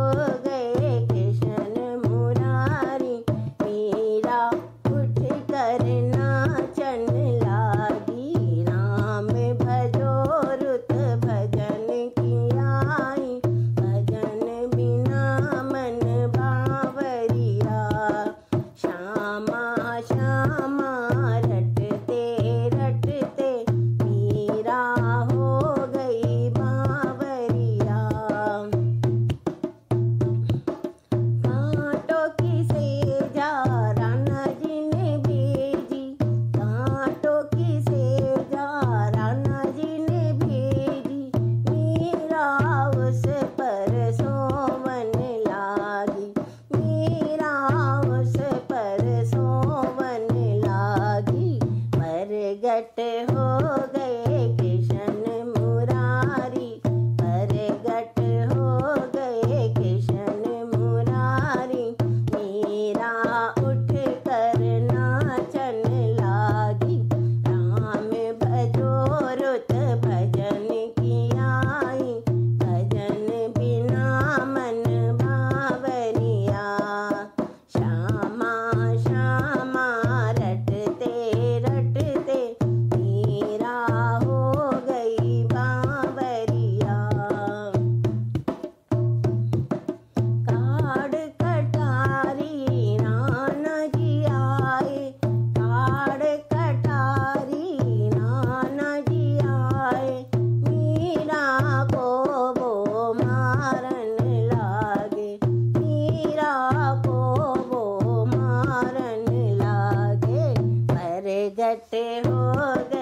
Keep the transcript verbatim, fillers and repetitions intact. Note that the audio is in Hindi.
गए कृष्ण मुरारी। मीरा उठ कर नाचन लागी, राम भजो रुत भजन की आई। भजन बिना मन बावरिया, श्यामा श्यामा रटते रटते मीरा हो गई बावरिया। कांटों की सेजा राणा जी ने भेजी, कांटों की सेजा राणा जी ने भेजी। मीरा उस पर सोवन लागी, मीरा उस पर सोवन लागी। प्रगट हो गए कृष्ण मुरारी, प्रगट हो गए कृष्ण मुरारी। मीरा उठ कर नाचन लागी, राम भजो रुत भजन की आई। भजन बिना मन बावरिया, श्यामा श्यामा रटते रटते मीरा हो गई बावरिया। काड़ कटारी नाना जी आए, काड़ कटारी नाना जी आए। मीरा को वो मारन लागे, मीरा को वो मारन लागे। प्रगट हो गए